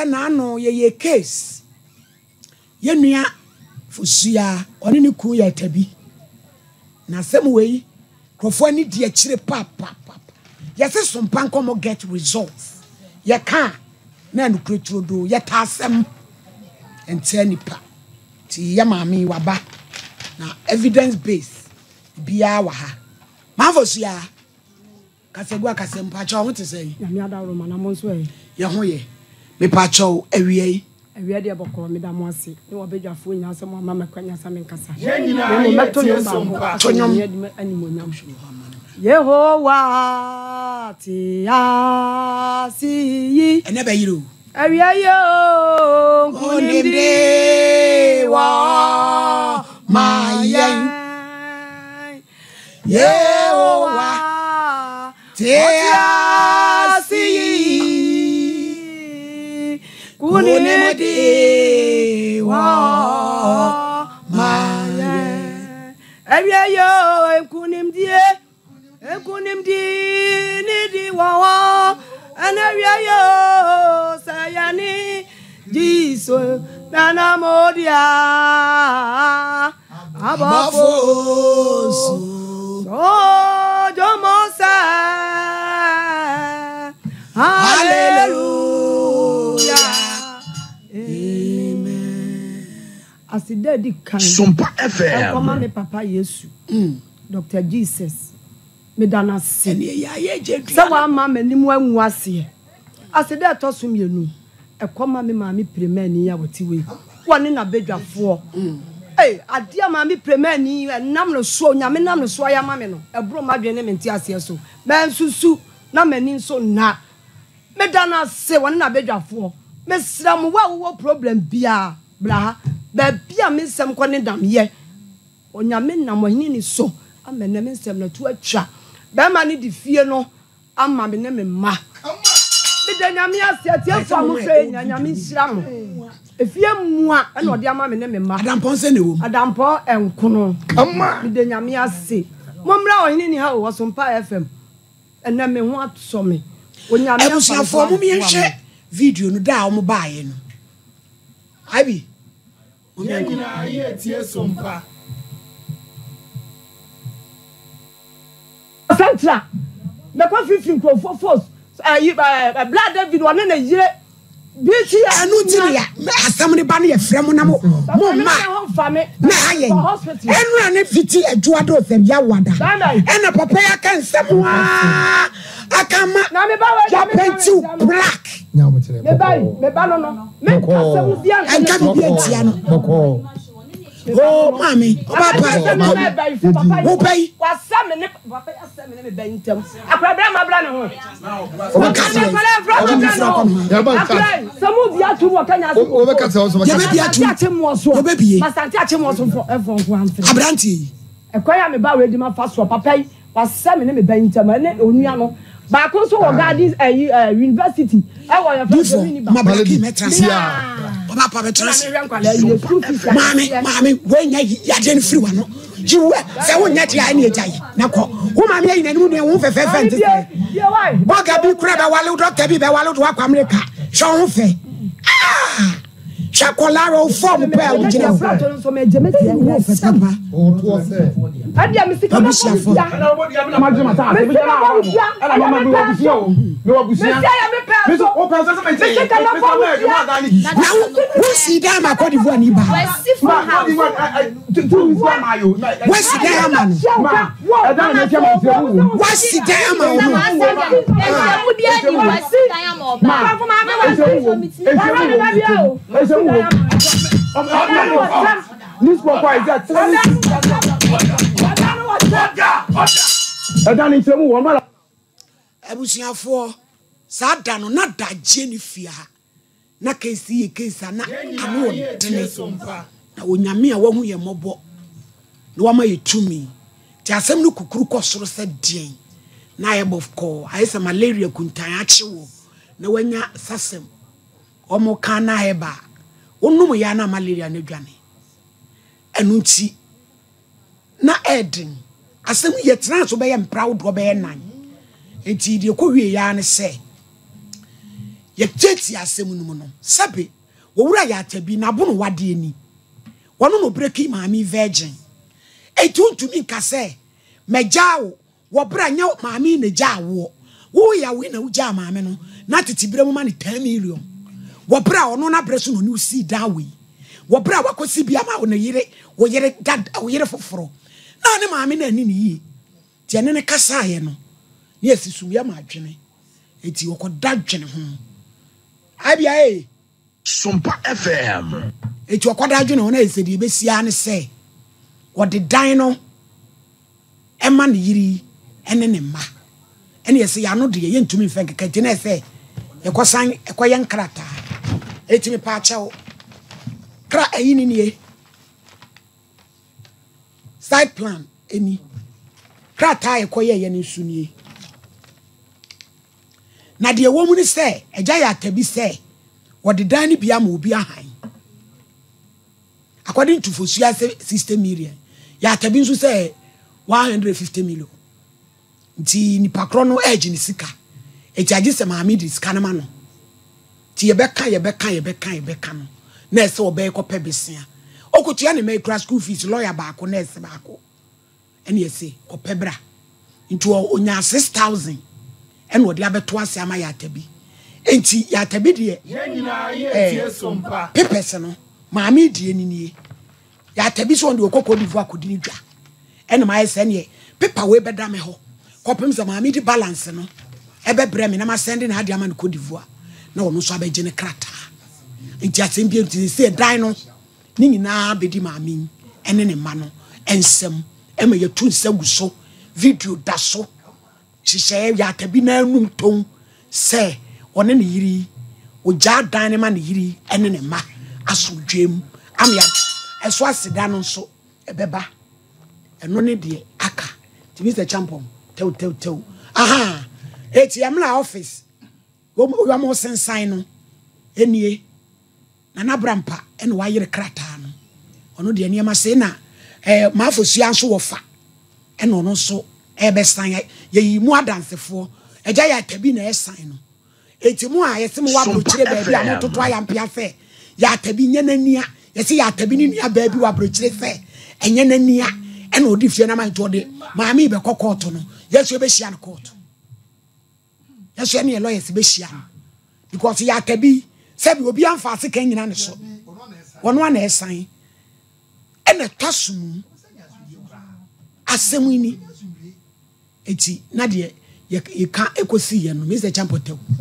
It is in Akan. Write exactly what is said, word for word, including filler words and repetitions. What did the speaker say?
ena no ye ye case ye nua fusia oni ni ku ya tabi na asem wei krofo ani di akire pa pa pa yes sompa nkomo get results ye ka na no kretrodo ye ta asem ente nipa ti ya maami waba na evidence based bia wa ha mavosia kasegwa kasempa cha ho te sei ya mi adaro mana mo nso e ye ho ye me pa cha awie awie de bokọ me da mo ase ni wo bedwafo nya asem ma makwanya sa men kasa ye nyina ye meto sompa tonyom animonyam Yehovah ti asi ene be yiro awie yo kunimdi wa mayen Yehovah ti asi kunimdi wa mayen awie yo kunimdi kunimdi ni di wa anawie yo sayani Jesus nana modia abafosu oh jomosa hallelujah amen aside di kan Sompa F M koma me papa Yesu mm Doctor Jesus me dana se ne ya ye jedu se wa ma manimu anwu ase aside atosum yenu ekoma me ma me premani ya wotiwe woni na bedwafo eh adia ma me premani nam no so nya me nam no so ya ma me no ebro madwe ne menti ase so ben susu na mani so na me dana se woni na bedwafo me sram wa wo problem bia bra ba bia me nsem ko ne dam ye onya me nam ohini ni so amene me nsem na tu atwa ba ma ni di fie no ama me ne me ma me de nyame asiatie fa mo fe nyame nhira mo efie mua e no de ama me ne me ma adampo se ne wo adampo enkono ama me de nyame ase momra ohini ni ha wo Sompa F M ena me ho atso me onyame afa fo mo mi hwe video no da o mo baaye no abi ye nyina ye tie Sompa Santra me ko fifteen ko for force eh blood David one na yire bichi anu ti ya asam ne ba ne ye frem na mo mo ma na aye enu ane fiti adua do sem ya wada ena papa ya kan sem wa akama na me ba we ya pentu black me ba me ba no no me asem bia enka bi etia no oh mami o papa wo pai wasam ne papa asem ne me ba ntam akrabra ma bra ne ho o ka se ya ba ka samu bia tu wo kanya se o be ka se o so ya be bia tu o be bie masante ache mo so for for for amfe abranti ekoya me ba we di ma fa so papa wasam ne me ba ntam ne onua no ba ko so wo gardens university e wo ya fa so ni ba mabalaki metrasia Oba pa betrasi mami mami wenya yaje ni free wano jiwe se wonya ti ai ni ejai na ko wo mami ayi na ni mu ne wo fefe fe ntse boga bi kura be wale doctor bi be wale do akwa America so wo fe ah chakolaro form pe o jina so me je me ti wo fe papa o to se adia mi sika na Abusiafo. na mo dia ma juma ta se bi na ala mama mi obusia o mi obusia mi so o pa so se me ti mi so me di ma dani na wo si da ma Cote d'Ivoire ni ba ma di ma tu mi so ma yo wo si da ma no ma e da na ke ma se wo wo si da ma no mu dia ni wo si da ma oba ma ma ma se wo e se wo this boy is that Adani semu wo mala abusiafo sa da no na da je ni fia na kesi ye kesa na anu odene na onyame a wahu ye mobo na wama ye tumi ti asem no kukuru kosoro se den na ye bof ko ayesa malaria kuntan achewo na wanya sasem omo kana heba onum ya na malaria na dwane enu nti na eden asem ye tena so be ye proud go be nan enti de ko wie ya ne se ye teti asem no mu no sabe wo wura ya tabi na bo no wade ani wono no breki maami virgin etuntumi nka se mejawo wo bra nya maami na jawo wo ya we na uja maami no na titibire mu ma ne ten million wo bra ono na bre so no ni si dawe wo bra wakosi bia ma wo na yire wo yire dad wo yire foforo na ne maami na ani ni yi ti ene ne kasa ye no ne asisum ya ma adwene eti wo ko dadwene ho abia e SOMPA F M eti wo ko dadwene ho na esedi be sia ne se wo de dan no ema ne yiri ene ne ma ene yesi ya no de ye ntumi mfa nkeka ti na se e ko san e ko ye nkrata eti me pa achewo kra ayi ni nie side plan eni krata e ko ye ye ne sunie na de wo mu ni se eja ya tabi se wo de dan ni bia ma obi ahan according to Fosia system million ya tabi nso se one hundred fifty million nti ni pakro no edge ni sika e charge se ma mi di sika na ma no ti ye beka ye beka ye beka ye beka no na se obe ko pe besia okutua ne me class school fees lawyer ba ko na se ba ko ene ye se ko pe bra nti onya six thousand ene odi abeto ase ama ya tabi enti ya tabi de ye nyina ye tie SOMPA pepese no ma mi die ni nie ya tabi so ndo kokko divu akodi ni dwa ene ma yese ne paper we beda me ho kopem se ma mi di balance no ebe bre me na ma send na ade ama ne kodivu na wono so abeje ne krata enti asem bi enti se dan no ni nyina bedi ma mi ene ne ma no ensem e ma ye tu nsagu so video da so hihye ya tabi na anum ton se one ne yiri o ja dan ne ma ne yiri ene ne ma asodwem am ya eso aseda no so ebeba eno ne de aka ti Mister Champon tew tew tew aha eti amla office wo wo mo sensan no enie na na brampa ene wa yire krata no ono de ene ma se na eh ma afosua so wo fa ene ono so ebe san ye yi mu adansefo eja ya tabi na esan no eti mu a yese mu wa brochire ba bia mo toto ayampia fe ya tabi nya nania yese ya tabi ni nia ba bi wa brochire fe enya nania ene odi fie na man to de maami be kokoto no yesu be hia no court yesu ene lawyers be hia because ya tabi se bi obi amfa ase kan nyina ne so wono na esan ene tasum asemu ni eti na de ye ka ekosi ye no Mister Champon